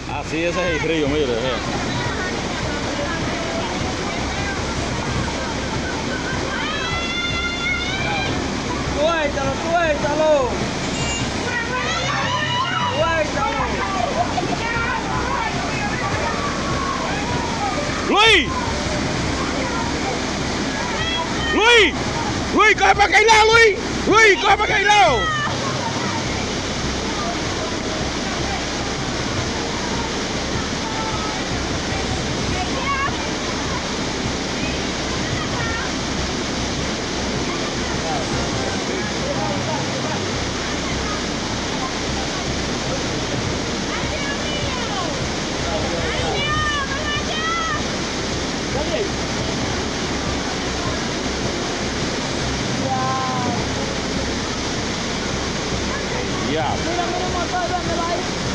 Así ese es el río, mire. Suéltalo, suéltalo. Suéltalo. ¡Luis! ¡Luis! ¡Luis, coge para aquel lado, Luis! ¡Luis, coge para aquel lado! Ya. Mira, mira el motor, véndelo ahí.